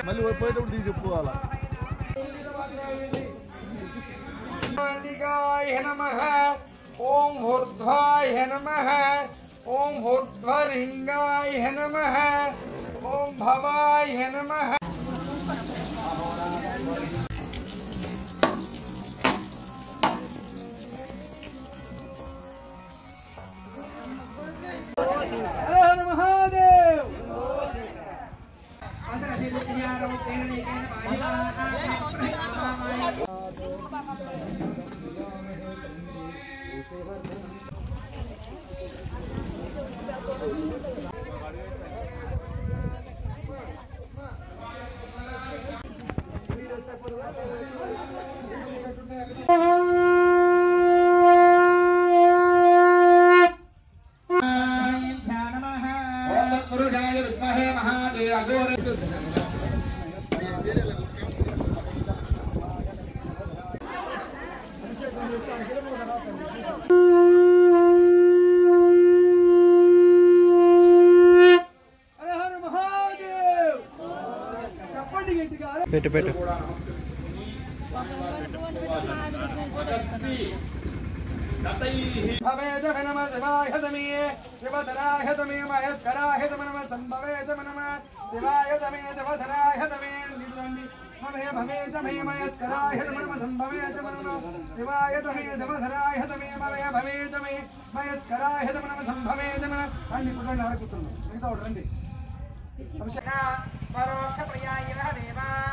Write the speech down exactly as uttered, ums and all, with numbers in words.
మళ్ళీ పోయేటప్పుడు తీసి చెప్పుకోవాలా. नमः ओम ऊर्ध्वाय नमः ओम ऊर्ध्वलिंगाय नमः ओम भवाय नमः। हर महादेव। పెట్టు పెట్టు भवेद नमः शिवाय तमे शिवधराय तमे महेश्वराय नमः संभवेद नमः शिवाय तमे शिवधराय तमे भवे भवे तमे महेश्वराय नमः संभवेद नमः शिवाय तमे शिवधराय तमे भवे भवे तमे महेश्वराय नमः संभवेद नमः अन्नी कुटुंब नरकुतुंब मिगता రండి परोक्ष प्रियाय देवा